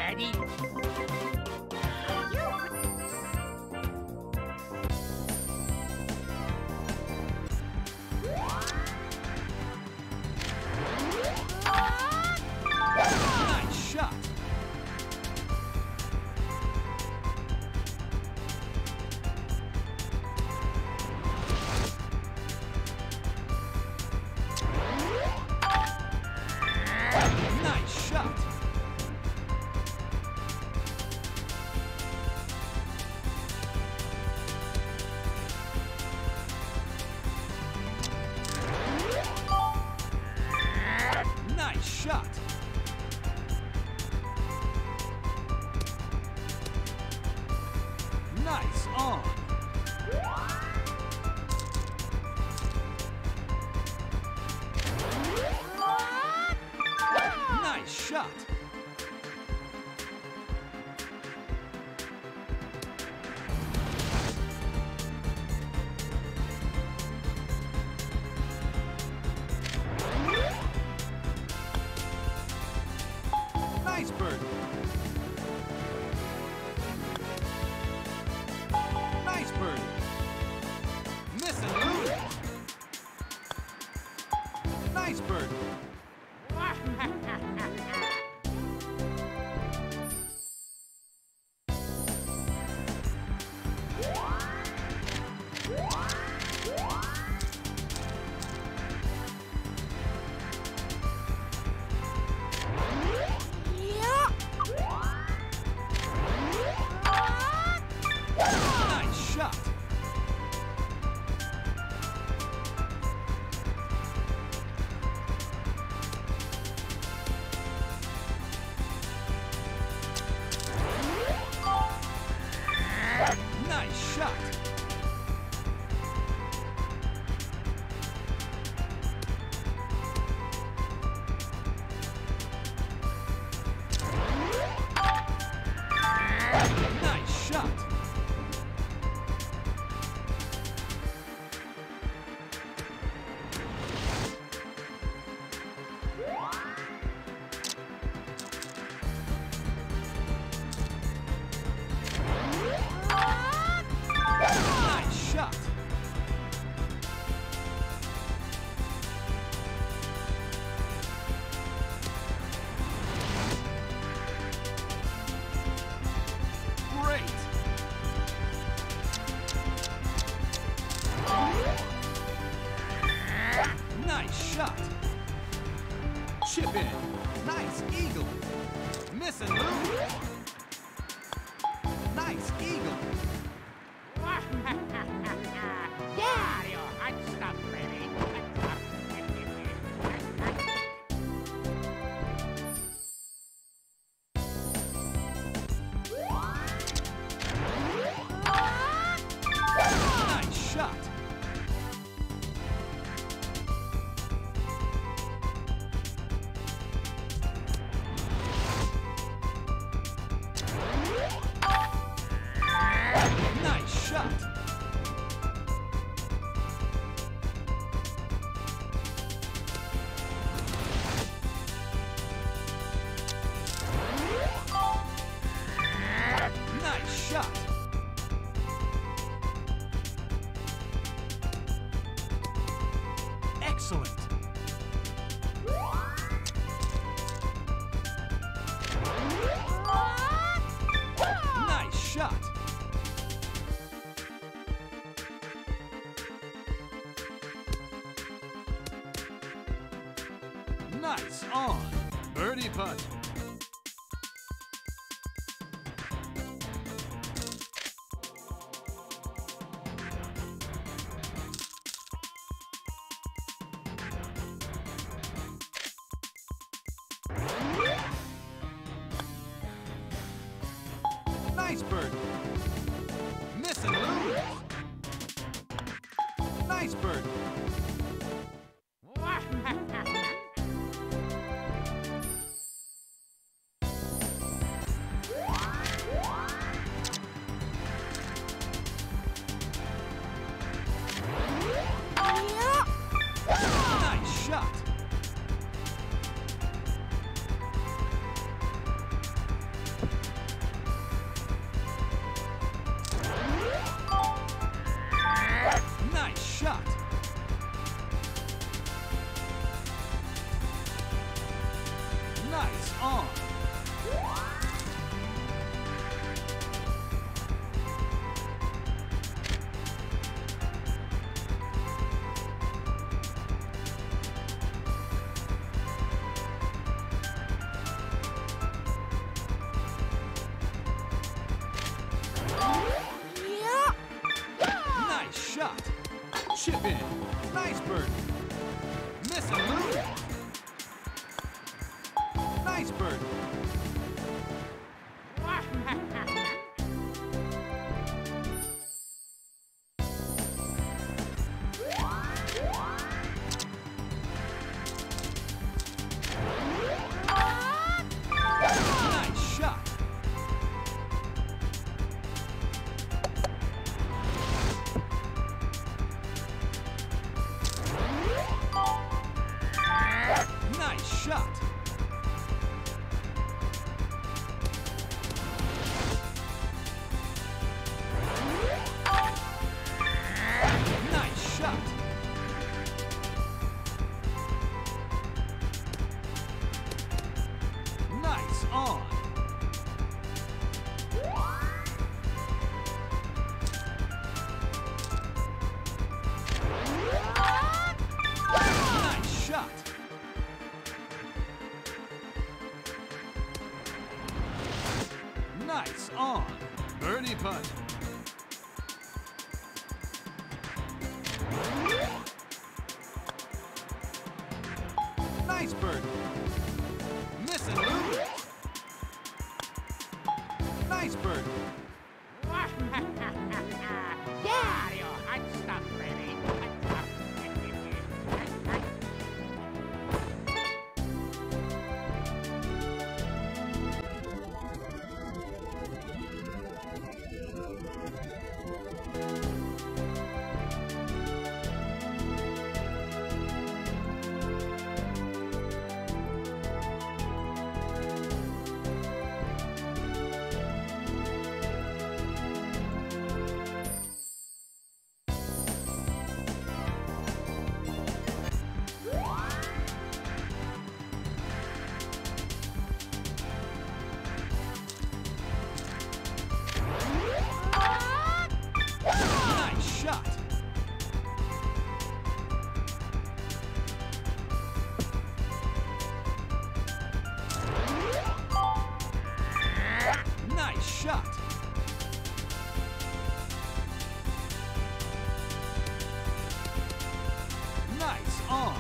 Ready? Nice shot. Nice shot. Nice shot. Nice on. Nice shot. Nice bird. Nice bird. Miss and lose. Nice bird. Nice shot. Nice shot. Nice shot. Nice shot. Great. Nice shot. Chip in. Nice eagle. Miss and lose. Nice eagle. Wario, hot stuff, baby. Nice shot. Nice shot. Nice shot. Excellent. Nice shot. Nice on. Birdie putt. Nice bird. Miss and lose. Nice bird. Nice shot. Chip in. Nice birdie. Miss and lose. Nice birdie. Nice shot. Nice shot. Nice shot. Nice on. Nice shot. Nice on. Birdie putt. Nice birdie. Miss and lose. Nice birdie. Wario, hot stuff, baby. Hot stuff. Nice shot. Nice shot. Nice on.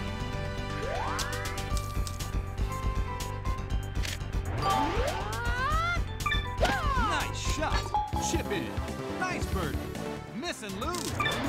Nice shot. Chip in. Nice birdie. Miss and lose.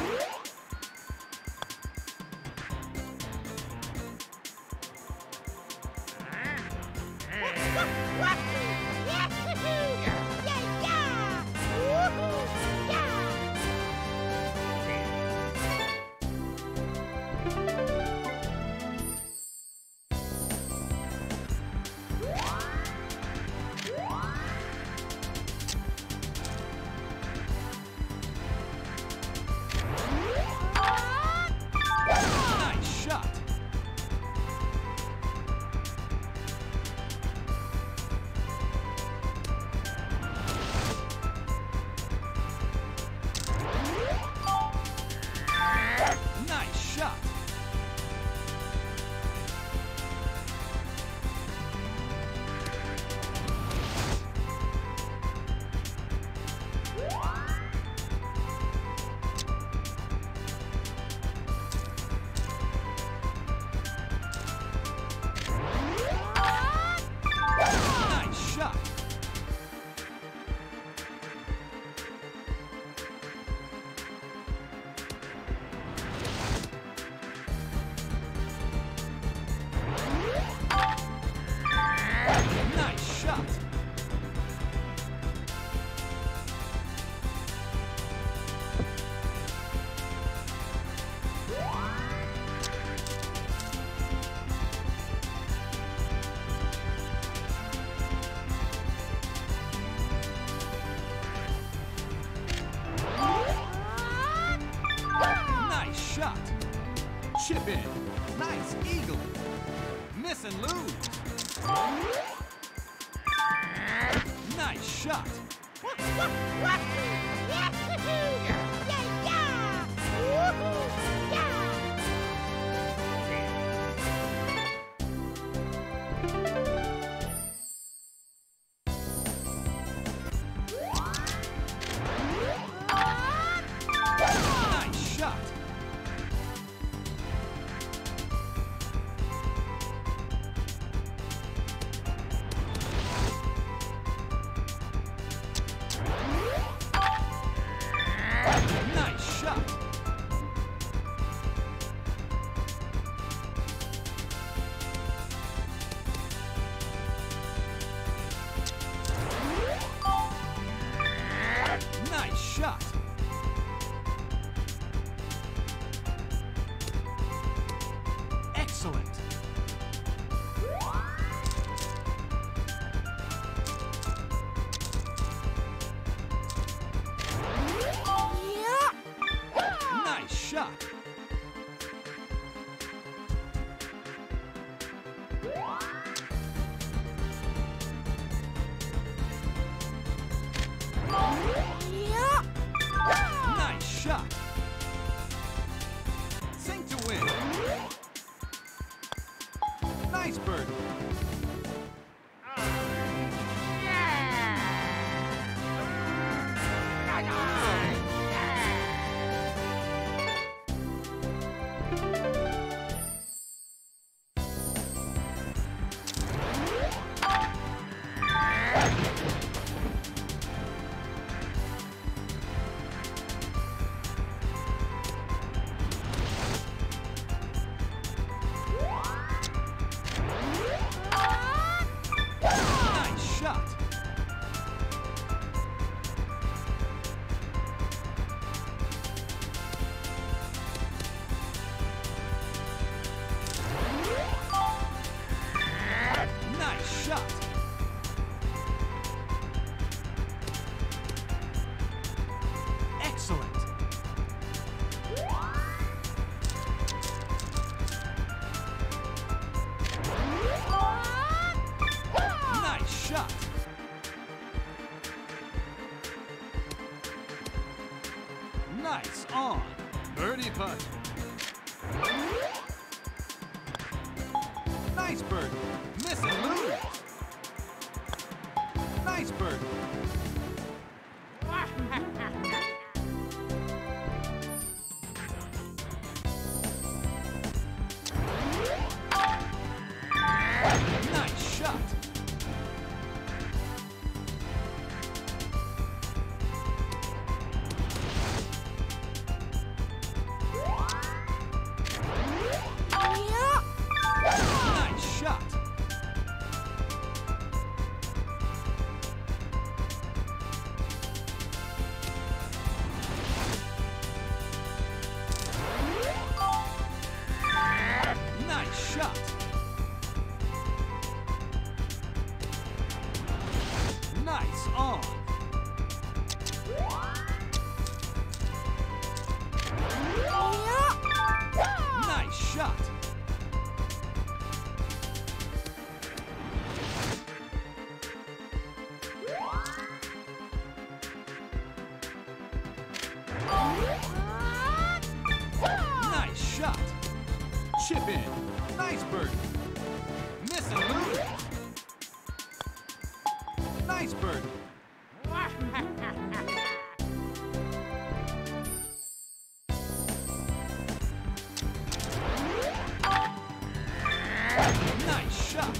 Nice shot. Nice shot. Nice shot. Nice shot. Nice shot. Chip in. Nice eagle. Miss and lose. Nice shot. Nice shot. shot. Nice shot. Sink to win. Nice bird. Nice on. Birdie putt. Nice bird. Miss and lose. Nice bird. Nice shot. Nice on. Nice shot. Nice shot. Chip in. Nice bird. Miss and lose. Nice bird. Nice shot.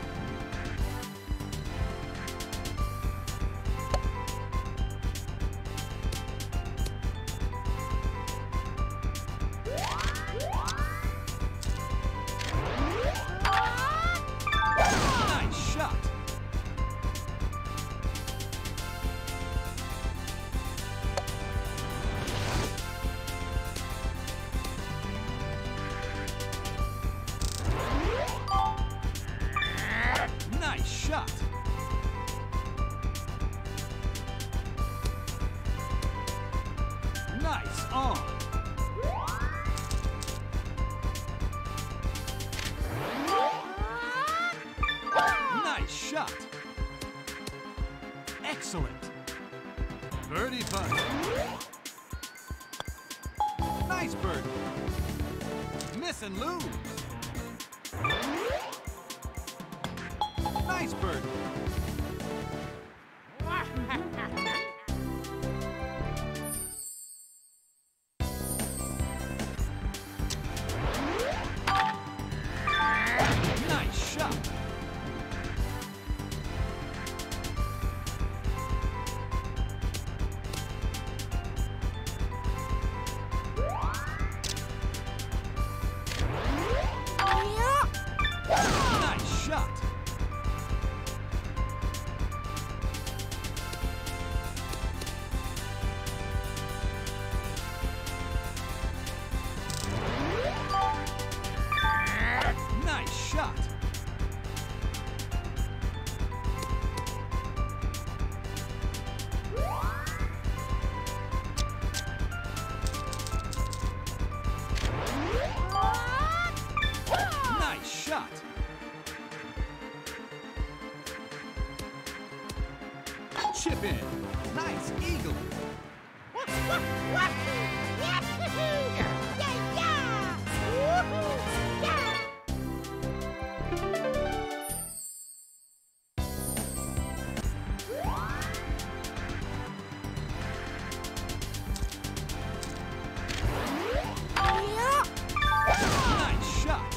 Nice shot. Nice shot. Nice on. Nice shot. Excellent. Birdie putt. Nice bird. Miss and lose. Nice bird. Nice shot. Nice shot. Chip in. Nice eagle. Nice shot.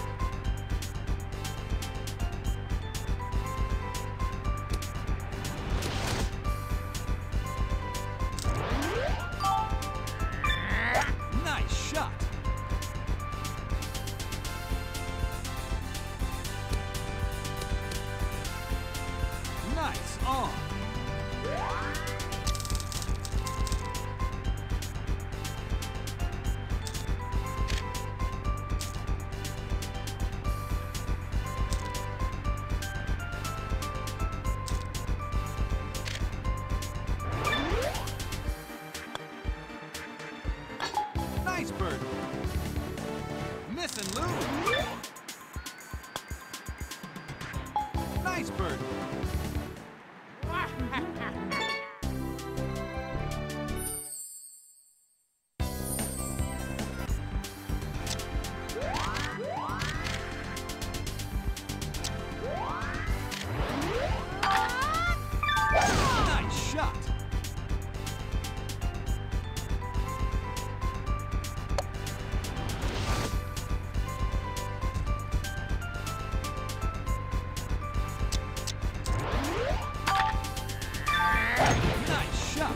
Nice shot. Nice on. Nice bird. Miss and lose. Nice bird. Nice shot. Nice shot.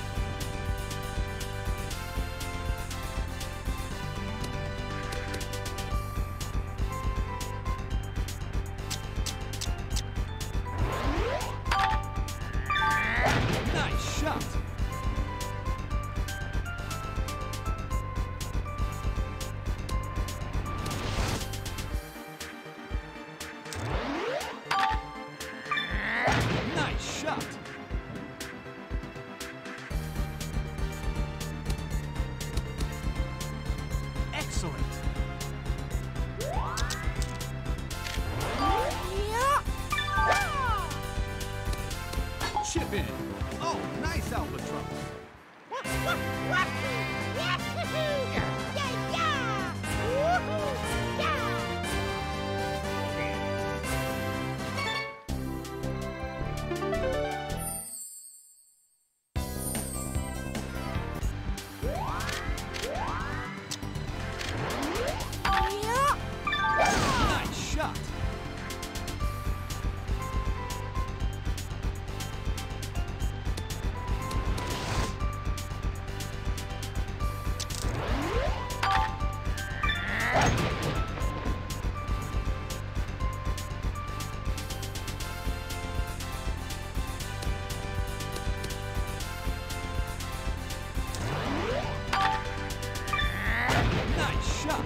Nice shot. Nice shot. Excellent. Chip in. Oh, nice albatross. Nice shot. Nice shot.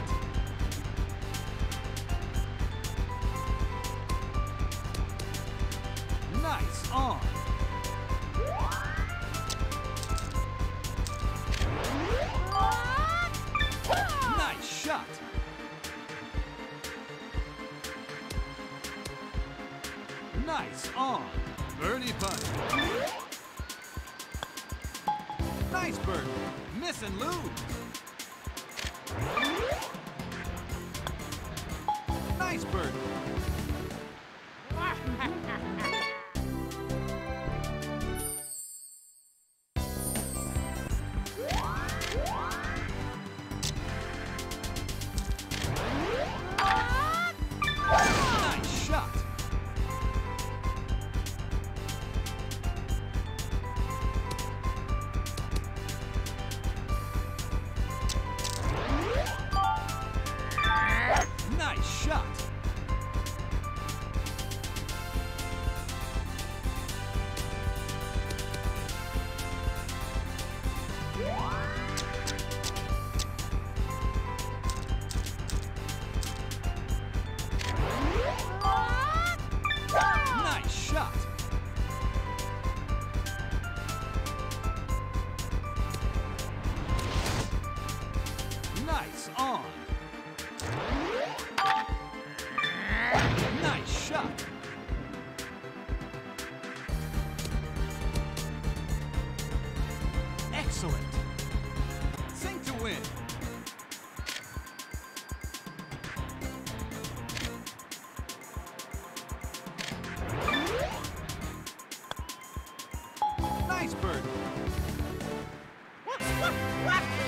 Nice on. Nice shot. Nice on. Birdie putt. Nice bird. Miss and lose. Nice bird. Nice shot. Nice shot. Excellent. Sink to win. Nice bird. What?